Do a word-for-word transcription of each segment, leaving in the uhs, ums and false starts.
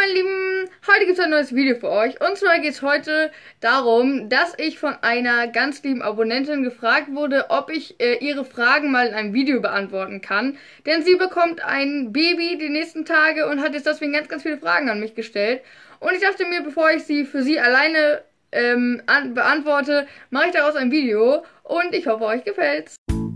meine Lieben, heute gibt es ein neues Video für euch. Und zwar geht es heute darum, dass ich von einer ganz lieben Abonnentin gefragt wurde, ob ich äh, ihre Fragen mal in einem Video beantworten kann. Denn sie bekommt ein Baby die nächsten Tage und hat jetzt deswegen ganz, ganz viele Fragen an mich gestellt. Und ich dachte mir, bevor ich sie für sie alleine ähm, an, beantworte, mache ich daraus ein Video. Und ich hoffe, euch gefällt's.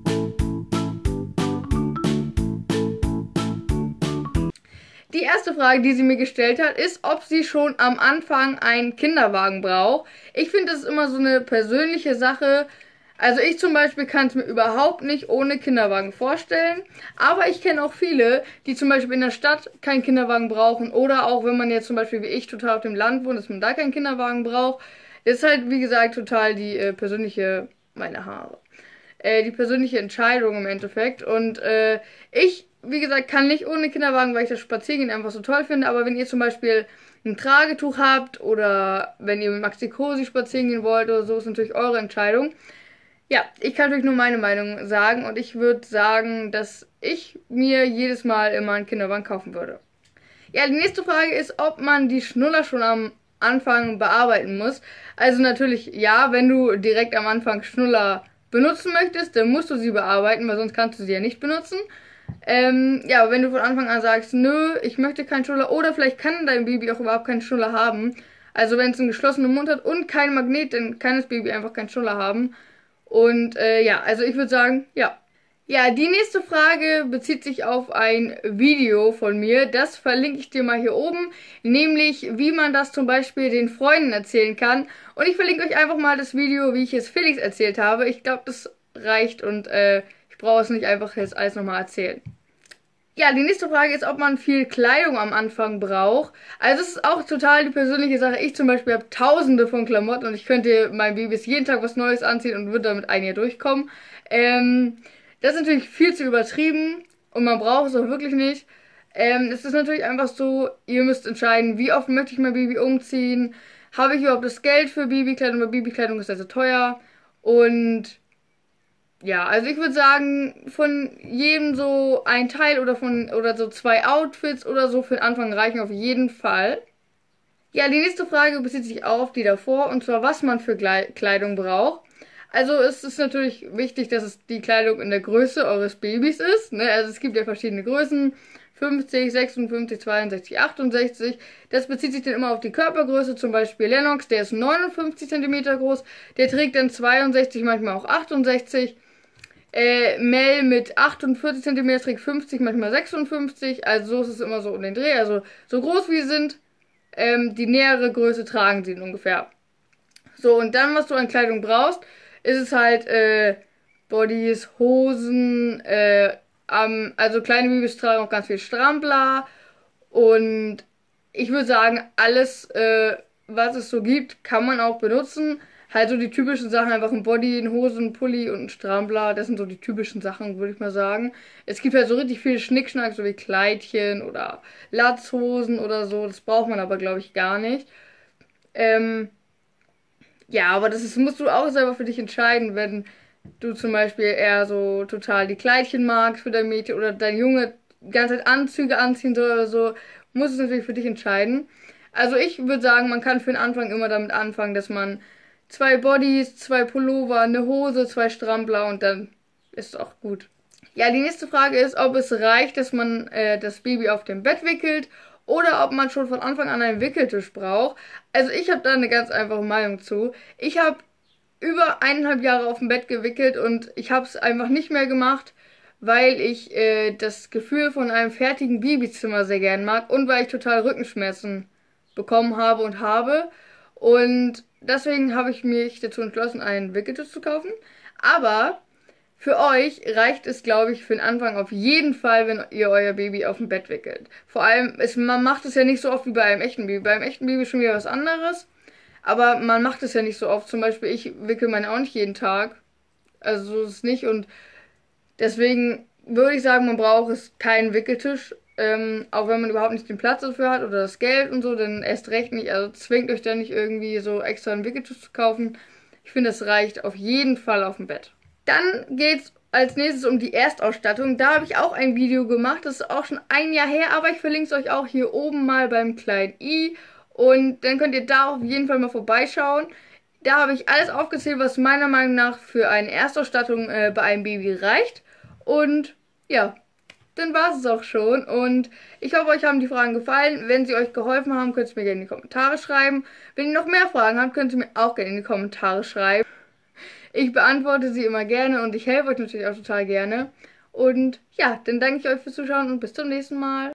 Die erste Frage, die sie mir gestellt hat, ist, ob sie schon am Anfang einen Kinderwagen braucht. Ich finde, das ist immer so eine persönliche Sache. Also ich zum Beispiel kann es mir überhaupt nicht ohne Kinderwagen vorstellen. Aber ich kenne auch viele, die zum Beispiel in der Stadt keinen Kinderwagen brauchen. Oder auch wenn man jetzt zum Beispiel wie ich total auf dem Land wohnt, dass man da keinen Kinderwagen braucht. Das ist halt, wie gesagt, total die äh, persönliche, meine Haare, äh, die persönliche Entscheidung im Endeffekt. Und äh, ich... Wie gesagt, kann nicht ohne Kinderwagen, weil ich das Spaziergehen einfach so toll finde. Aber wenn ihr zum Beispiel ein Tragetuch habt oder wenn ihr mit Maxi Cosi spazieren gehen wollt oder so, ist natürlich eure Entscheidung. Ja, ich kann natürlich nur meine Meinung sagen und ich würde sagen, dass ich mir jedes Mal immer einen Kinderwagen kaufen würde. Ja, die nächste Frage ist, ob man die Schnuller schon am Anfang bearbeiten muss. Also natürlich ja, wenn du direkt am Anfang Schnuller benutzen möchtest, dann musst du sie bearbeiten, weil sonst kannst du sie ja nicht benutzen. Ähm, ja, wenn du von Anfang an sagst, nö, ich möchte keinen Schnuller oder vielleicht kann dein Baby auch überhaupt keinen Schnuller haben. Also wenn es einen geschlossenen Mund hat und kein Magnet, dann kann das Baby einfach keinen Schnuller haben. Und äh, ja, also ich würde sagen, ja. Ja, die nächste Frage bezieht sich auf ein Video von mir. Das verlinke ich dir mal hier oben. Nämlich, wie man das zum Beispiel den Freunden erzählen kann. Und ich verlinke euch einfach mal das Video, wie ich es Felix erzählt habe. Ich glaube, das reicht und äh, ich brauche es nicht einfach jetzt alles nochmal erzählen. Ja, die nächste Frage ist, ob man viel Kleidung am Anfang braucht. Also es ist auch total die persönliche Sache. Ich zum Beispiel habe tausende von Klamotten und ich könnte meinem Babys jeden Tag was Neues anziehen und würde damit ein Jahr durchkommen. Ähm, das ist natürlich viel zu übertrieben und man braucht es auch wirklich nicht. Ähm, es ist natürlich einfach so, ihr müsst entscheiden, wie oft möchte ich mein Baby umziehen. Habe ich überhaupt das Geld für Babykleidung, weil Babykleidung ist also teuer. Und ja, also ich würde sagen, von jedem so ein Teil oder von oder so zwei Outfits oder so für den Anfang reichen auf jeden Fall. Ja, die nächste Frage bezieht sich auch auf die davor, und zwar, was man für Kleidung braucht. Also es ist natürlich wichtig, dass es die Kleidung in der Größe eures Babys ist, ne? Also es gibt ja verschiedene Größen, fünfzig, sechsundfünfzig, zweiundsechzig, achtundsechzig. Das bezieht sich dann immer auf die Körpergröße, zum Beispiel Lennox, der ist neunundfünfzig Zentimeter groß, der trägt dann zweiundsechzig, manchmal auch achtundsechzig. Äh, Mel mit achtundvierzig Zentimeter trägt fünfzig, manchmal sechsundfünfzig. Also so ist es immer so um den Dreh. Also so groß wie sie sind, ähm, die nähere Größe tragen sie ungefähr. So, und dann, was du an Kleidung brauchst, ist es halt äh, Bodies, Hosen, äh, ähm, also kleine Babys tragen auch ganz viel Strampler. Und ich würde sagen, alles, äh, was es so gibt, kann man auch benutzen. Halt so die typischen Sachen, einfach ein Body, ein Hosen, ein Pulli und ein Strampler. Das sind so die typischen Sachen, würde ich mal sagen. Es gibt halt so richtig viele Schnickschnack, so wie Kleidchen oder Latzhosen oder so. Das braucht man aber, glaube ich, gar nicht. Ähm, ja, aber das ist, musst du auch selber für dich entscheiden, wenn du zum Beispiel eher so total die Kleidchen magst für dein Mädchen oder dein Junge die ganze Zeit Anzüge anziehen soll oder so. Musst du es natürlich für dich entscheiden. Also ich würde sagen, man kann für den Anfang immer damit anfangen, dass man zwei Bodies, zwei Pullover, eine Hose, zwei Strampler und dann ist es auch gut. Ja, die nächste Frage ist, ob es reicht, dass man äh, das Baby auf dem Bett wickelt oder ob man schon von Anfang an einen Wickeltisch braucht. Also ich habe da eine ganz einfache Meinung zu. Ich habe über eineinhalb Jahre auf dem Bett gewickelt und ich habe es einfach nicht mehr gemacht, weil ich äh, das Gefühl von einem fertigen Babyzimmer sehr gern mag und weil ich total Rückenschmerzen bekommen habe und habe. Und deswegen habe ich mich dazu entschlossen, einen Wickeltisch zu kaufen. Aber für euch reicht es, glaube ich, für den Anfang auf jeden Fall, wenn ihr euer Baby auf dem Bett wickelt. Vor allem, ist, man macht es ja nicht so oft wie bei einem echten Baby. Bei einem echten Baby ist schon wieder was anderes. Aber man macht es ja nicht so oft. Zum Beispiel, ich wickel meine auch nicht jeden Tag. Also so ist es nicht. Und deswegen würde ich sagen, man braucht es keinen Wickeltisch. Ähm, auch wenn man überhaupt nicht den Platz dafür hat oder das Geld und so, dann erst recht nicht. Also zwingt euch da nicht irgendwie so extra einen Wickeltisch zu kaufen. Ich finde, das reicht auf jeden Fall auf dem Bett. Dann geht's als nächstes um die Erstausstattung. Da habe ich auch ein Video gemacht. Das ist auch schon ein Jahr her, aber ich verlinke es euch auch hier oben mal beim kleinen i. Und dann könnt ihr da auf jeden Fall mal vorbeischauen. Da habe ich alles aufgezählt, was meiner Meinung nach für eine Erstausstattung äh, bei einem Baby reicht. Und ja, dann war es auch schon. Und ich hoffe, euch haben die Fragen gefallen. Wenn sie euch geholfen haben, könnt ihr mir gerne in die Kommentare schreiben. Wenn ihr noch mehr Fragen habt, könnt ihr mir auch gerne in die Kommentare schreiben. Ich beantworte sie immer gerne und ich helfe euch natürlich auch total gerne. Und ja, dann danke ich euch fürs Zuschauen und bis zum nächsten Mal.